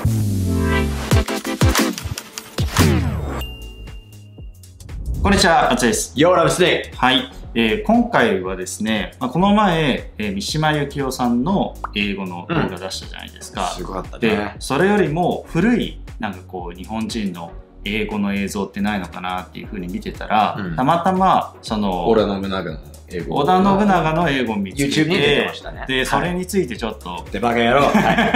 こんにちは、あつです。 Yo, I'm Snake. はい、今回はですね、この前、三島由紀夫さんの英語の動画出したじゃないですか。 すごかったね。 で、それよりも古いなんかこう日本人の英語の映像ってないのかなっていうふうに見てたら、たまたまその織田信長の英語、 織田信長の英語を見つけて、 YouTube に出てましたね。 で、それについてちょっと、 でバカ野郎。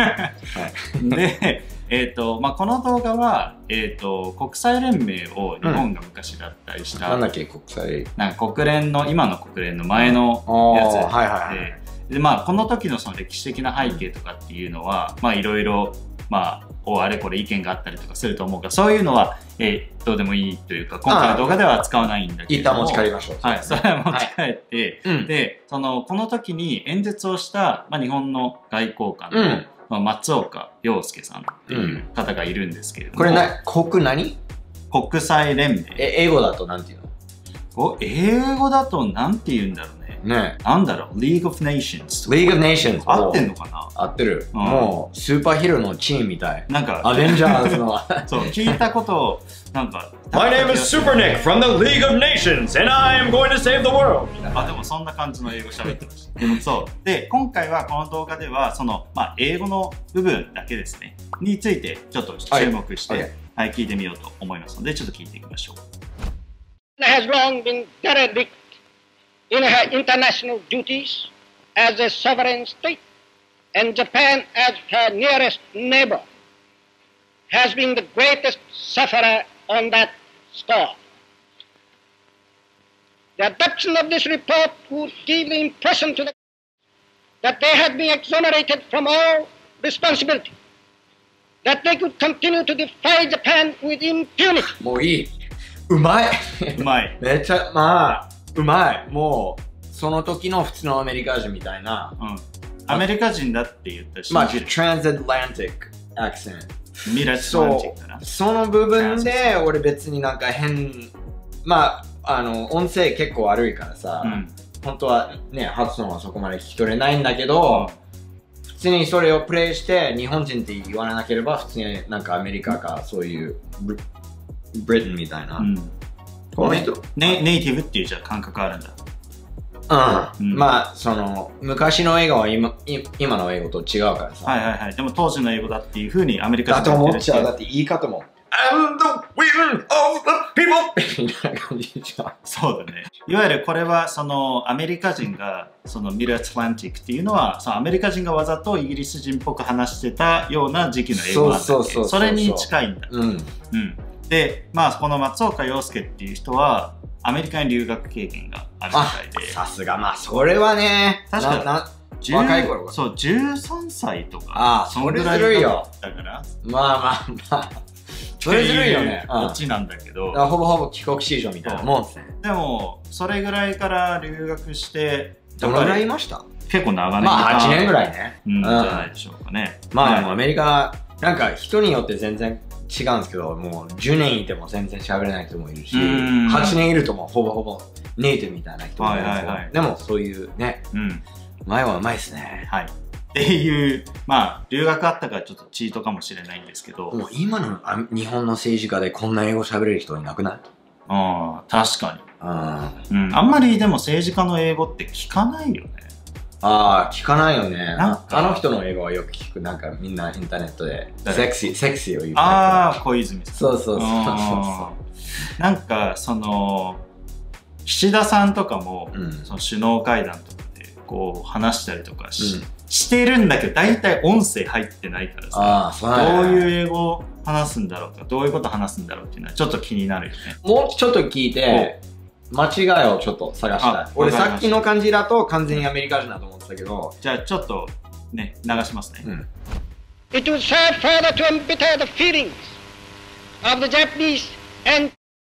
で、この動画は、国際連盟を日本が昔だったりした、 なんだっけ、国際、 なんか国連の、今の国連の前のやつで、この時のその歴史的な背景とかっていうのは、いろいろ、あれこれ意見があったりとかすると思うから、そういうのは、どうでもいいというか、今回の動画では使わないんだけども、 一旦持ち帰りましょう。 はい、それは持ち帰って、で、この時に演説をした、日本の外交官の、松岡洋介さんっていう方がいるんですけれども、 これ何？ 国際連盟。 英語だとなんていうの？ 英語だとなんて言うんだろうね。なんだろう、League of Nations。 League of Nations。 合ってんのかな？ 合ってる。もう、スーパーヒーローのチームみたい。 なんか、 アベンジャーズの。 そう、聞いたことを、なんか、 My name is Super Nick from the League of Nations and I am going to save the world! でもそんな感じの英語喋ってました。そう。で、今回はこの動画では、英語の部分だけですね、についてちょっと注目して、聞いてみようと思いますので、ちょっと聞いていきましょう。 has long been derelict in her international duties as a sovereign state, and Japan, as her nearest neighbor, has been the greatest sufferer on that score. The adoption of this report would give the impression to the that they had been exonerated from all responsibility, that they could continue to defy Japan with impunity. もういい。うまい。 うまい。 めっちゃ、うまい。もう、その時の普通のアメリカ人みたいな。 アメリカ人だって言ったら信じる。 transatlantic accent。 ミラスアンチックな。 その部分で、俺別になんか音声結構悪いからさ、本当はね、発音はそこまで聞き取れないんだけど、普通にそれをプレイして、日本人って言わなければ、普通になんかアメリカか、そういうブリテンみたいな。この人ネイティブっていうじゃ感覚あるんだ。 その昔の英語は今の英語と違うからさ。 でも当時の英語だっていうふうにアメリカ人だと思っちゃう。だって言い方も I'm the will of the people みたいな感じじゃん。 そうだね。いわゆるこれはそのアメリカ人がそのミルアトランティックっていうのはそのアメリカ人がわざとイギリス人っぽく話してたような時期の英語なんだっけ。それに近いんだ。で、この松岡洋介っていう人はアメリカに留学経験があるみたいで。 さすが、それはね、 確か若い頃そう、13歳とか。 それずるいよ。 だから。 それずるいよね。 こっちなんだけど。 ほぼほぼ帰国子女みたいなもんですね。 でも、それぐらいから留学して、 どのぐらいいました？ 結構長年。 8年ぐらいね。 じゃないでしょうかね。 でもアメリカ、なんか人によって全然違うんですけど、もう10年いても全然喋れない人もいるし、8年いるともほぼほぼネイティブみたいな人もいるんですよ。でもそういうね、前はうまいですね。 っていう、留学あったからちょっとチートかもしれないんですけど。 もう今の日本の政治家でこんな英語喋れる人いなくない？ 確かに。あんまりでも政治家の英語って聞かないよね。 聞かないよね。あの人の英語はよく聞く。なんかみんなインターネットでセクシーを言う。 小泉さん。 そう。 なんかその岸田さんとかも、その首脳会談とかでこう話したりとかしてるんだけど、大体音声入ってないからさ、どういう英語を話すんだろうか、どういうこと話すんだろうっていうのはちょっと気になるよね。 もうちょっと聞いて間違いをちょっと探したい。俺さっきの感じだと完全にアメリカ人だと思ってたけど。 じゃあちょっとね、流しますね。 It would serve further to embitter the feelings of the Japanese, and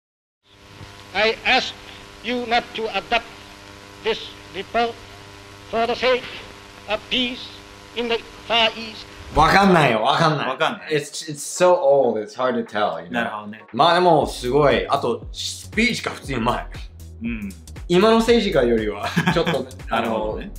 I ask you not to adopt this report for the sake of peace in the Far East. わかんないよ、わかんない。It's so old, it's hard to tell. なるほどね。 でもすごい。あとスピーチが普通にうまい。今の政治家よりはちょっと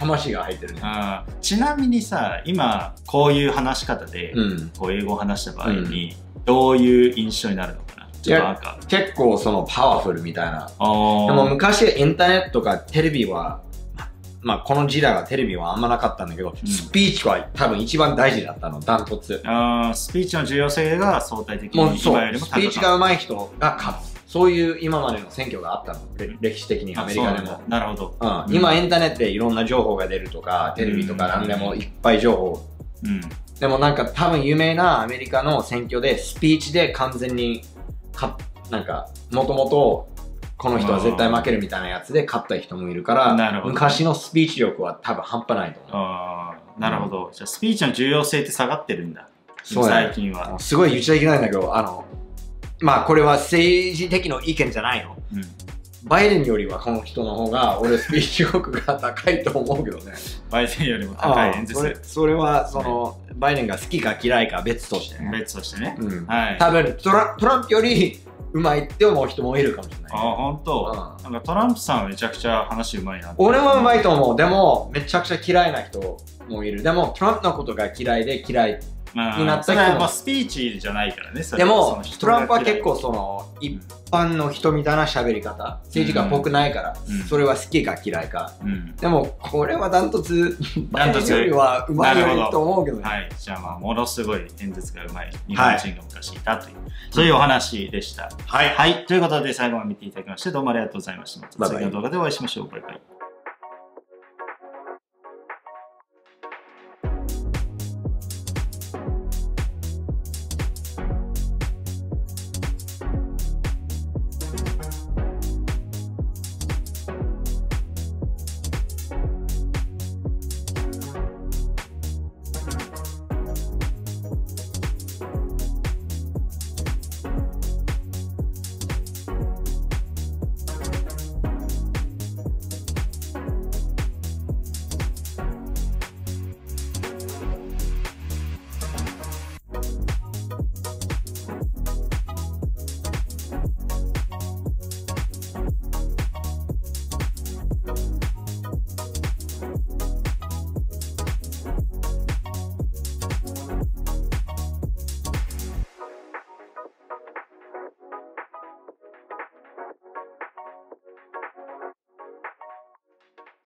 魂が入ってるね。 ちなみにさ、今こういう話し方でこう英語を話した場合にどういう印象になるのかな。ちょっとなんか結構そのパワフルみたいな。でも昔インターネットかテレビは、まあこの時代はテレビはあんまなかったんだけど、スピーチは多分一番大事だったの、ダントツ。 スピーチの重要性が相対的に今よりも高かった。スピーチが上手い人が勝つ。そういう今までの選挙があったの、歴史的にアメリカでも。 なるほど。 今インターネットでいろんな情報が出るとか、テレビとか何でもいっぱい情報。でもなんか多分有名なアメリカの選挙でスピーチで完全になんかもともとこの人は絶対負けるみたいなやつで勝った人もいるから、昔のスピーチ力は多分半端ないと思う。 なるほど。じゃあスピーチの重要性って下がってるんだ。最近は。 すごい言っちゃいけないんだけど、まあこれは政治的の意見じゃないの。バイデンよりはこの人の方が俺スピーチ力が高いと思うけどね。 バイデンよりも高い演説。 それはそのバイデンが好きか嫌いか別としてね。 別としてね。 多分トランプよりうまいって思う人もいるかもしれない。 本当。なんかトランプさんはめちゃくちゃ話うまいな。 俺はうまいと思う。でもめちゃくちゃ嫌いな人もいる。でもトランプのことが嫌いで嫌いになった人も。 スピーチじゃないからね。 でもトランプは結構その一般の人みたいな喋り方、政治家っぽくないから、それは好きか嫌いか。でもこれはダントツバイデンよりはうまいと思うけどね。 はい。じゃあまあものすごい演説がうまい日本人が昔いたという、そういうお話でした。はい。ということで最後まで見ていただきましてどうもありがとうございました。次の動画でお会いしましょう。バイバイ。